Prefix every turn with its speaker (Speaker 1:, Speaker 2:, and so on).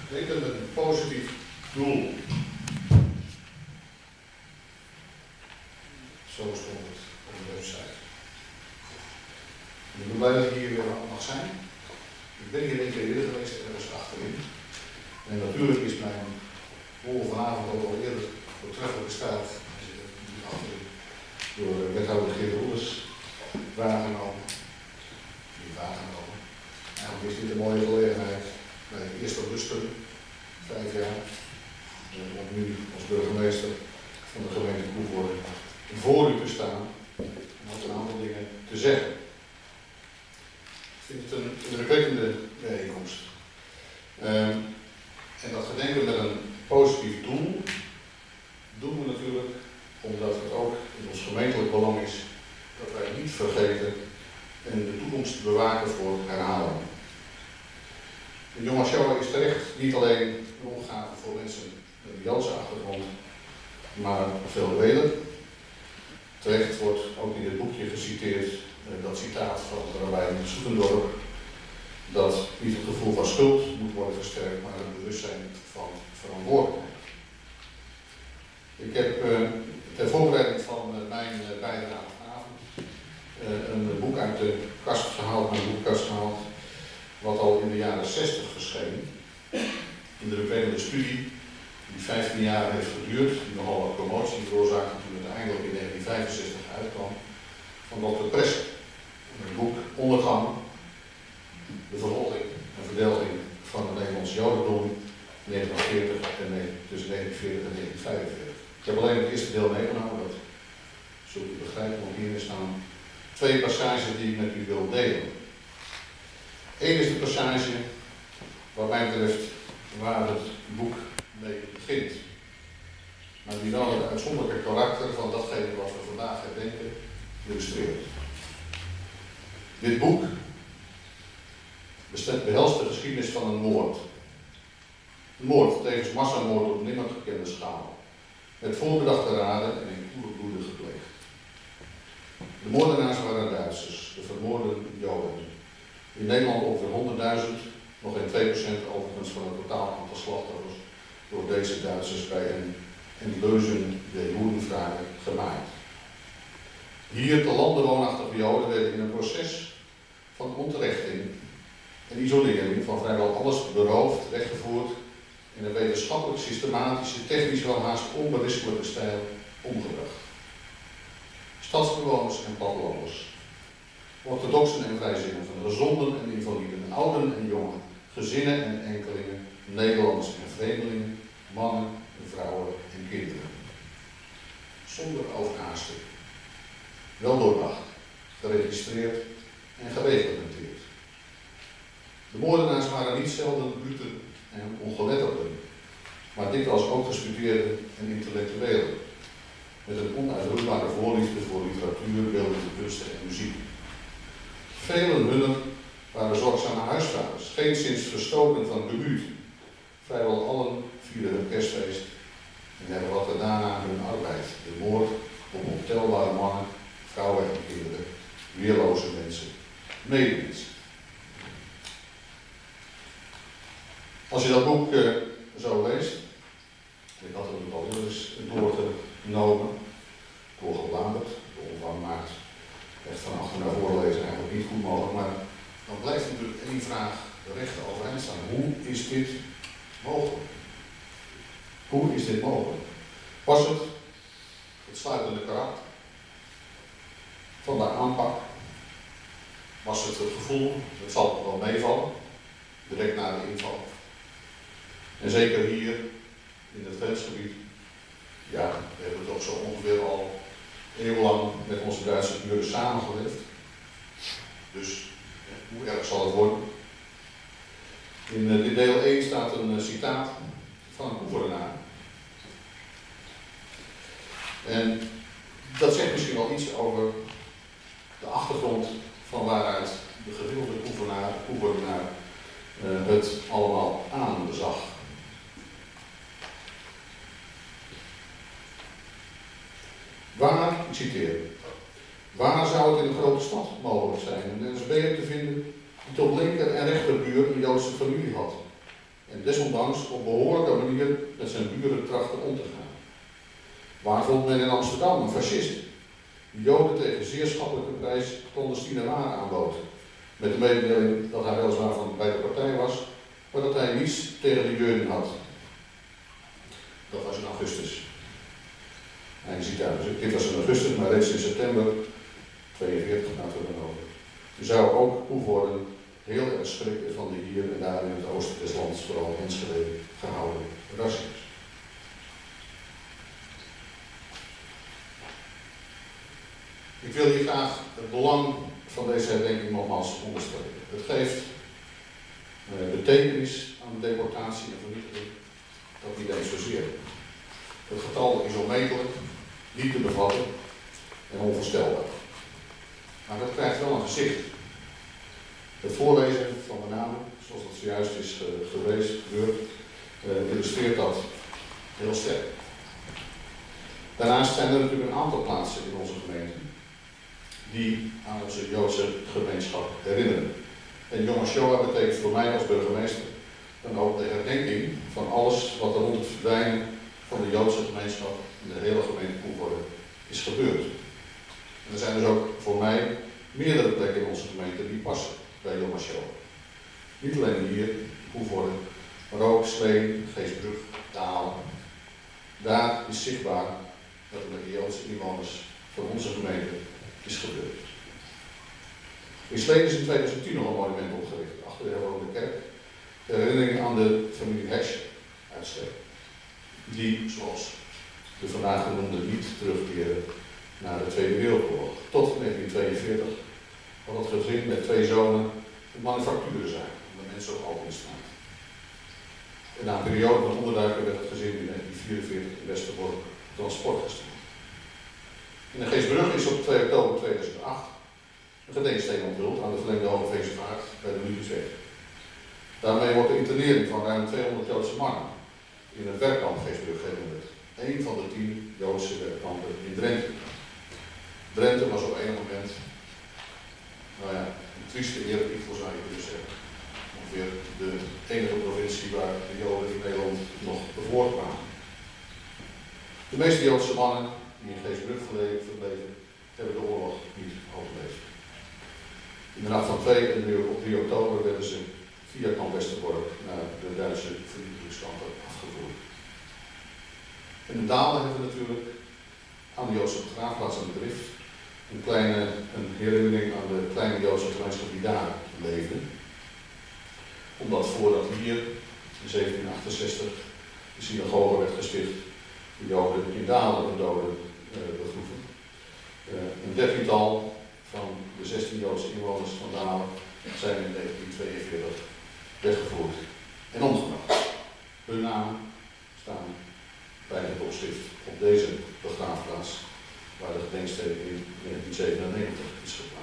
Speaker 1: Leven met een positief doel. Zo stond het op de website. Ik ben blij dat ik hier weer mag zijn. Ik ben hier een keer eerder geweest, ergens achterin. En natuurlijk is mijn rol vanavond ook al eerder voortreffelijk gesteld achterin door wethouder Geert Roelers waargenomen. Eigenlijk is dit een mooie gelegenheid bij het eerste rusten, 5 jaar, om nu als burgemeester van de gemeente Koevoorde voor u te staan en ook een aantal dingen te zeggen. Ik vind het een indrukwekkende bijeenkomst. En dat gedenken met een positief doel doen we natuurlijk omdat het ook in ons gemeentelijk belang is dat wij niet vergeten en de toekomst te bewaken voor herhaling. De Yom HaShoah is terecht niet alleen een opgave voor mensen met een Joodse achtergrond, maar veel breder. Terecht wordt ook in dit boekje geciteerd dat citaat van rabbijn Soetendorp, dat niet het gevoel van schuld moet worden versterkt, maar het bewustzijn van verantwoordelijkheid. Ik heb ter voorbereiding van mijn bijdrage vanavond een boek uit de kast gehaald, mijn boekkast gehaald, wat al in de jaren 60 verscheen. Een indrukwekkende studie die 15 jaar heeft geduurd, die nogal wat promotie veroorzaakte toen het eindelijk in 1965 uitkwam, van Dr. Presser. Een boek Ondergang, de vervolging en verdelging van het Nederlands Jodendom 1940 en tussen 1940 en 1945. Ik heb alleen het eerste deel meegenomen, dat zult u begrijpen, want hierin staan 2 passages die ik met u wil delen. Eén is de passage, wat mij betreft, waar het boek mee begint. Maar die wel het uitzonderlijke karakter van datgene wat we vandaag herdenken illustreert. Dit boek behelst de geschiedenis van een moord. Een moord, tevens massamoord op nimmer gekende schaal. Met voorbedachte raden en in koele bloeden gepleegd. De moordenaars waren Duitsers, de vermoorden Joden. In Nederland ongeveer 100.000, nog geen 2% overigens van het totaal aantal slachtoffers door deze Duitsers bij een Endlösen der Jodenfrage gemaakt. Hier te lande woonachtige Joden werden in een proces van onterechting en isolering van vrijwel alles beroofd, weggevoerd in een wetenschappelijk systematische, technisch wel haast onberispelijke stijl omgebracht. Stadsbewoners en plattelanders, orthodoxen en vrijzinnigen, gezonden en invaliden, ouden en jongen, gezinnen en enkelingen, Nederlanders en vreemdelingen, mannen en vrouwen en kinderen. Zonder overhaasting. Wel doordacht, geregistreerd en gereglementeerd. De moordenaars waren niet zelden brute en ongeletterden, maar dikwijls ook gestudeerden en intellectuelen, met een onuitroeibare voorliefde voor literatuur, beeldende kunsten en muziek. Velen hunner waren zorgzame huisvaders, geenszins verstoken van gebuut. Vrijwel allen vierden hun kerstfeest en hervatten daarna hun arbeid, de moord op ontelbare mannen, vrouwen en kinderen, weerloze mensen, medemensen. Als je dat boek zo leest, ik had het natuurlijk al eens doorgenomen, doorgebladerd, de omvang maakt echt van achter naar voren lezen eigenlijk niet goed mogelijk, maar dan blijft natuurlijk één vraag recht overeind staan. Hoe is dit mogelijk? Hoe is dit mogelijk? Was het sluitende karakter van de aanpak? Was het het gevoel, het zal toch wel meevallen, direct na de inval? En zeker hier in het grensgebied, ja, we hebben toch zo ongeveer al eeuwenlang met onze Duitse buren samengeleefd. Dus hoe erg zal het worden? In dit deel 1 staat een citaat van een Koevoordenaar. En dat zegt misschien wel iets over de achtergrond van waaruit de gemiddelde Koevoordenaar het allemaal aanzag. Waar, ik citeer, waar zou het in een grote stad mogelijk zijn een NSB'er te vinden die tot linker en rechterbuur een Joodse familie had? en desondanks op behoorlijke manier met zijn buren trachtte om te gaan. Waar vond men in Amsterdam een fascist die Joden tegen zeer schappelijke prijs clandestine waren aanbood, met de mededeling dat hij weliswaar van bij de partij was, maar dat hij niets tegen de Joden had. Dat was in augustus. En je ziet daar, dus dit was in augustus, maar reeds in september 42, laten we dan over. Je zou ook Koevoorden heel erg schrikken van de hier en daar in het oosten des lands, vooral Enschede, gehouden rassies. Ik wil hier graag het belang van deze herdenking nogmaals onderstrepen. Het geeft betekenis aan de deportatie en vernietiging, dat niet eens zozeer. Het getal is onmetelijk, niet te bevatten en onvoorstelbaar. Maar dat krijgt wel een gezicht. Het voorlezen van de namen, zoals dat zojuist is gebeurd, illustreert dat heel sterk. Daarnaast zijn er natuurlijk een aantal plaatsen in onze gemeente die aan onze Joodse gemeenschap herinneren. En Yom HaShoah betekent voor mij als burgemeester dan ook de herdenking van alles wat er rond het verdwijnen van de Joodse gemeenschap in de hele gemeente Koevoorden is gebeurd. En er zijn dus ook voor mij meerdere plekken in onze gemeente die passen bij Yom HaShoah. Niet alleen hier, Koevoorden, maar ook Sleen, Geestbrug, Dalen. Daar is zichtbaar dat er met de Joodse inwoners van onze gemeente is gebeurd. In Sleen is in 2010 nog een monument opgericht, achter de hervormde kerk, ter herinnering aan de familie Hesch uit Sleen. Die, zoals de vandaag genoemde, niet terugkeren naar de Tweede Wereldoorlog. Tot 1942 had het gezin met 2 zonen een manufacturenzaak, de mensen op Alpenstraat. En na een periode van onderduiken werd het gezin in 1944 in Westerbork transport gestuurd. In de Geestbrug is op 2 oktober 2008 een gedenksteen onthuld aan de verlengde Hogeveense Vaart bij de Ludwigsweg. Daarmee wordt de internering van ruim 200 Joodse mannen in het werkkamp Geestbrug herinnerd. Een van de 10 Joodse werkkampen in Drenthe. Drenthe was op enig moment, nou ja, een trieste eerlijk voor zou je kunnen zeggen. Ongeveer de enige provincie waar de Joden in Nederland nog voortkwamen. De meeste Joodse mannen die in Geestbrug verbleven, hebben de oorlog niet overleefd. In de nacht van 2 en 3 oktober werden ze via kamp Westerbork naar de Duitse vernietigingskampen afgevoerd. En de Dalen hebben natuurlijk aan de Joodse begraafplaats aan de Drift een herinnering aan de kleine Joodse gemeenschap die daar leefde. Omdat voordat hier in 1768 de synagoge werd gesticht, de Joden in Dalen hun doden begroeven. Een 13-tal van de 16 Joodse inwoners van Dalen zijn in 1942 weggevoerd en omgebracht. Hun namen staan bij het opschrift op deze begraafplaats, waar de gedenksteen in 1997 is geplaatst.